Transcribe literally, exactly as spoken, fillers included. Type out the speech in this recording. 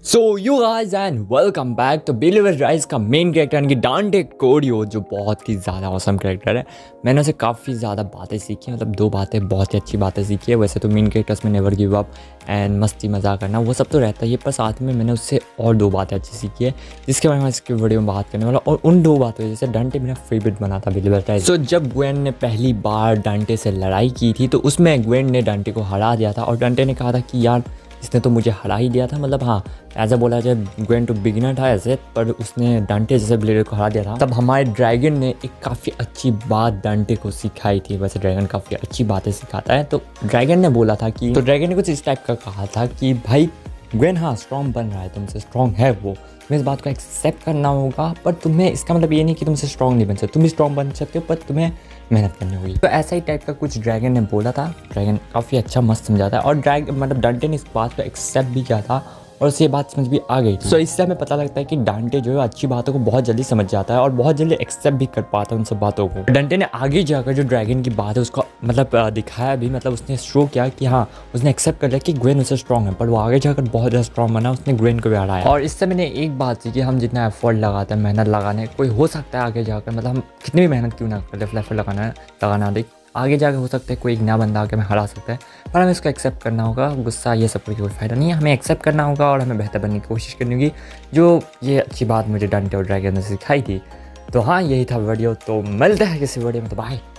So you guys and welcome back. तो believer rise का main character यानी कि डांटे कोडियो जो बहुत ही ज़्यादा औसम कैरेक्टर है। मैंने उसे काफ़ी ज़्यादा बातें सीखी, मतलब दो बातें, बहुत ही अच्छी बातें सीखी है। वैसे तो मेन कैरेक्टर्स में नेवर गिव अप एंड मस्ती मजाक करना वो सब तो रहता ही है, पर साथ में मैंने उससे और दो बातें अच्छी सीखी है जिसके बारे में इसके वीडियो में बात करने वाला। और उन दो बातों जैसे डांटे मेरा फेवरेट बना था बिलीवर राइज। तो जब ग्वेन ने पहली बार डांटे से लड़ाई की थी तो उसमें ग्वेन ने डांटे को हरा दिया था और डांटे ने कहा था कि यार इसने तो मुझे हरा ही दिया था, मतलब हाँ ऐसा बोला जाए ग्वेन टू बिगिनर था ऐसे, पर उसने डांटे जैसे ब्लेडर को हरा दिया था। तब हमारे ड्रैगन ने एक काफ़ी अच्छी बात डांटे को सिखाई थी। वैसे ड्रैगन काफ़ी अच्छी बातें सिखाता है। तो ड्रैगन ने बोला था कि तो ड्रैगन ने कुछ इस टाइप का कहा था कि भाई ग्वेन हाँ स्ट्रॉन्ग बन रहा है, तुमसे स्ट्रॉन्ग है वो, तुम्हें इस बात को एक्सेप्ट करना होगा, पर तुम्हें इसका मतलब ये नहीं कि तुमसे स्ट्रॉन्ग नहीं बन सकते, तुम भी स्ट्रॉन्ग बन सकते हो पर तुम्हें मेहनत करनी होगी। तो ऐसा ही टाइप का कुछ ड्रैगन ने बोला था। ड्रैगन काफ़ी अच्छा मस्त समझाता है और ड्रैग मतलब डांटे ने इस बात को एक्सेप्ट भी किया था और उसे ये बात समझ भी आ गई थी। सो इससे हमें पता लगता है कि डांटे जो है अच्छी बातों को बहुत जल्दी समझ जाता है और बहुत जल्दी एक्सेप्ट भी कर पाता है उन सब बातों को। डांटे ने आगे जाकर जो ड्रैगन की बात है उसको मतलब दिखाया भी, मतलब उसने शो किया कि हाँ उसने एक्सेप्ट कर लिया कि ग्वेन उससे स्ट्रॉन्ग है, पर वो आगे जाकर बहुत ज़्यादा स्ट्रॉन्ग बना, उसने ग्वेन को भी हराया। और इससे मैंने एक बात सीखी, हम जितना एफर्ट लगाते हैं, मेहनत लगाने, कोई हो सकता है आगे जाकर मतलब हम कितनी भी मेहनत क्यों ना कर ले, एफर्ट लगाना लगाना देख आगे जाकर हो सकता है कोई एक नया बंदा आके हमें हरा सकता है, पर हमें इसको एक्सेप्ट करना होगा। गुस्सा ये सब कोई फ़ायदा नहीं है, हमें एक्सेप्ट करना होगा और हमें बेहतर बनने की कोशिश करनी होगी। जो ये अच्छी बात मुझे डांटे और ड्रैगन ने सिखाई थी। तो हाँ यही था वीडियो, तो मिलते हैं किसी वीडियो में, तो बाय।